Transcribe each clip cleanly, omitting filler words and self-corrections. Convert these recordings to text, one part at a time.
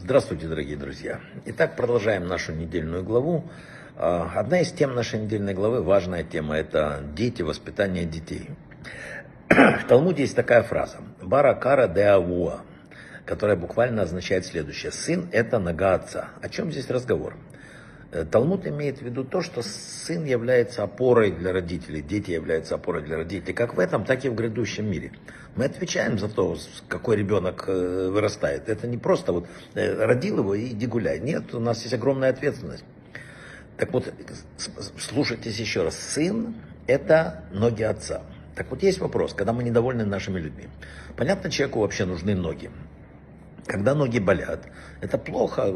Здравствуйте, дорогие друзья. Итак, продолжаем нашу недельную главу. Одна из тем нашей недельной главы, важная тема, это дети, воспитание детей. В Талмуде есть такая фраза «Бара кара де авуа», которая буквально означает следующее: «Сын – это нога отца». О чем здесь разговор? Талмуд имеет в виду то, что сын является опорой для родителей, дети являются опорой для родителей, как в этом, так и в грядущем мире. Мы отвечаем за то, какой ребенок вырастает. Это не просто вот родил его и иди гуляй. Нет, у нас есть огромная ответственность. Так вот, слушайтесь еще раз. Сын – это ноги отца. Так вот, есть вопрос, когда мы недовольны нашими людьми. Понятно, человеку вообще нужны ноги. Когда ноги болят, это плохо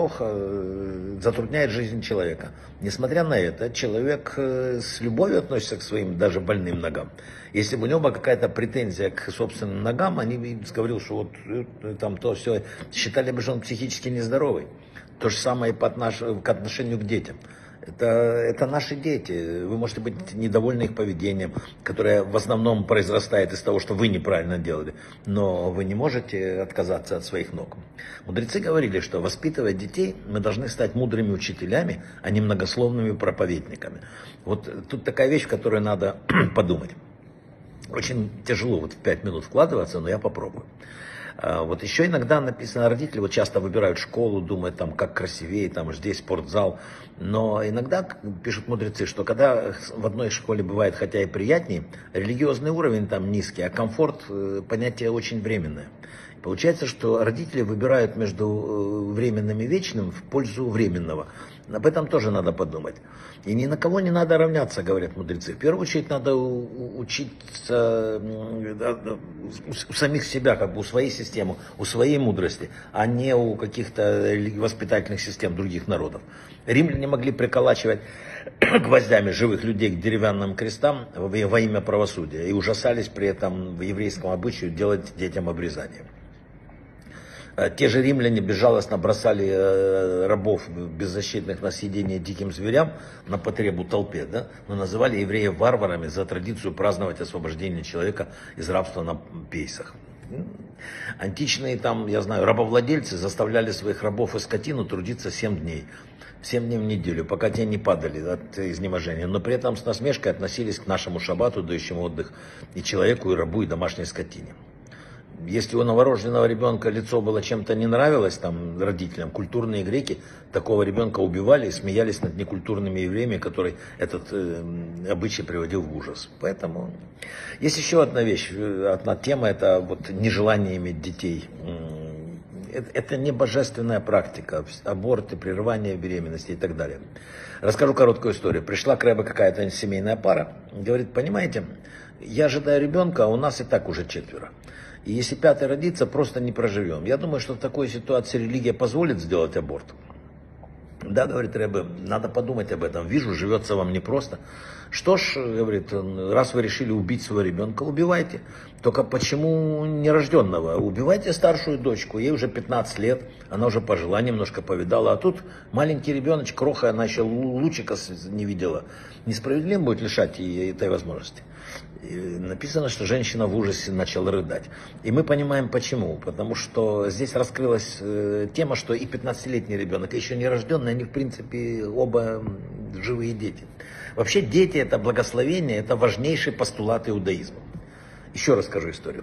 затрудняет жизнь человека. Несмотря на это, человек с любовью относится к своим даже больным ногам. Если бы у него была какая-то претензия к собственным ногам, они бы говорили, что вот там то все, считали бы, что он психически нездоровый. То же самое и к отношению к детям. Это наши дети. Вы можете быть недовольны их поведением, которое в основном произрастает из того, что вы неправильно делали. Но вы не можете отказаться от своих ног. Мудрецы говорили, что воспитывая детей, мы должны стать мудрыми учителями, а не многословными проповедниками. Вот тут такая вещь, в которую надо подумать. Очень тяжело вот в 5 минут вкладываться, но я попробую. Вот еще иногда написано, родители вот часто выбирают школу, думают, там, как красивее, там, здесь спортзал. Но иногда пишут мудрецы, что когда в одной школе бывает, хотя и приятнее, религиозный уровень там низкий, а комфорт понятие очень временное. Получается, что родители выбирают между временным и вечным в пользу временного. Об этом тоже надо подумать. И ни на кого не надо равняться, говорят мудрецы. В первую очередь надо учиться у самих себя, как бы у своей системы, у своей мудрости, а не у каких-то воспитательных систем других народов. Римляне могли приколачивать гвоздями живых людей к деревянным крестам во имя правосудия и ужасались при этом в еврейском обычае делать детям обрезание. Те же римляне безжалостно бросали рабов беззащитных на съедение диким зверям на потребу толпе, да? Но называли евреев варварами за традицию праздновать освобождение человека из рабства на Пейсах. Античные там, я знаю, рабовладельцы заставляли своих рабов и скотину трудиться 7 дней. 7 дней в неделю, пока те не падали от изнеможения. Но при этом с насмешкой относились к нашему шаббату, дающему отдых и человеку, и рабу, и домашней скотине. Если у новорожденного ребенка лицо было чем-то не нравилось там, родителям, культурные греки такого ребенка убивали и смеялись над некультурными евреями, который этот обычай приводил в ужас. Поэтому есть еще одна вещь, одна тема, это вот нежелание иметь детей. Это не божественная практика, аборты, прерывание беременности и так далее. Расскажу короткую историю. Пришла к Ребе какая-то семейная пара, говорит, понимаете, я ожидаю ребенка, а у нас и так уже 4. И если 5-й родится, просто не проживем. Я думаю, что в такой ситуации религия позволит сделать аборт. Да, говорит Ребе, надо подумать об этом. Вижу, живется вам непросто. Что ж, говорит, раз вы решили убить своего ребенка, убивайте. Только почему нерожденного? Убивайте старшую дочку, ей уже 15 лет, она уже пожила, немножко повидала. А тут маленький ребеночек, кроха, она еще лучика не видела. Несправедливо будет лишать ей этой возможности. И написано, что женщина в ужасе начала рыдать. И мы понимаем почему. Потому что здесь раскрылась тема, что и 15-летний ребенок, и еще нерожденный, они в принципе оба живые дети. Вообще дети это благословение, это важнейший постулат иудаизма. Еще расскажу историю.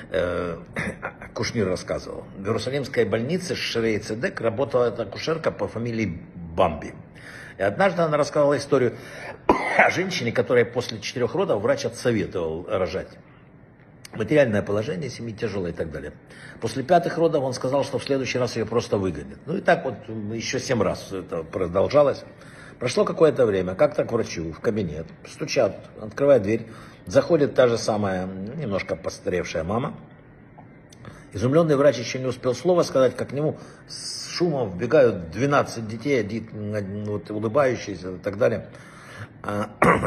Кушнир рассказывал. В Иерусалимской больнице Шрей Цедек работала эта акушерка по фамилии Бамби. И однажды она рассказала историю о женщине, которая после 4 родов врач отсоветовал рожать. Материальное положение семьи тяжелое и так далее. После 5-х родов он сказал, что в следующий раз ее просто выгонит. Ну и так вот еще 7 раз это продолжалось. Прошло какое-то время, как-то к врачу в кабинет, стучат, открывает дверь, заходит та же самая, немножко постаревшая мама. Изумленный врач еще не успел слова сказать, как к нему с шумом вбегают 12 детей, вот, улыбающиеся и так далее.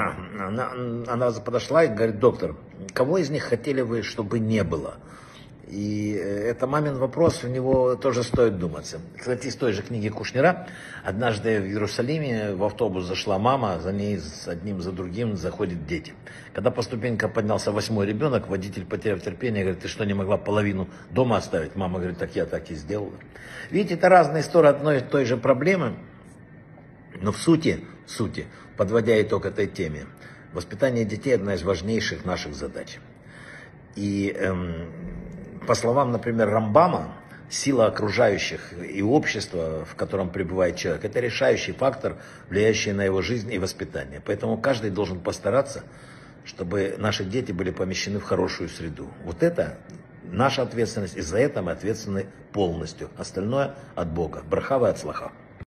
Она подошла и говорит, доктор, кого из них хотели вы, чтобы не было? И это мамин вопрос, в него тоже стоит думаться. Кстати, из той же книги Кушнира, однажды в Иерусалиме в автобус зашла мама, за ней с одним за другим заходят дети. Когда по ступенькам поднялся 8-й ребенок, водитель, потеряв терпение, говорит: ты что, не могла половину дома оставить? Мама говорит: так я так и сделала. Видите, это разные стороны одной и той же проблемы, но в сути, подводя итог этой теме, воспитание детей – одна из важнейших наших задач. И по словам, например, Рамбама, сила окружающих и общества, в котором пребывает человек, это решающий фактор, влияющий на его жизнь и воспитание. Поэтому каждый должен постараться, чтобы наши дети были помещены в хорошую среду. Вот это наша ответственность, и за это мы ответственны полностью. Остальное от Бога. Браха ва ацлаха.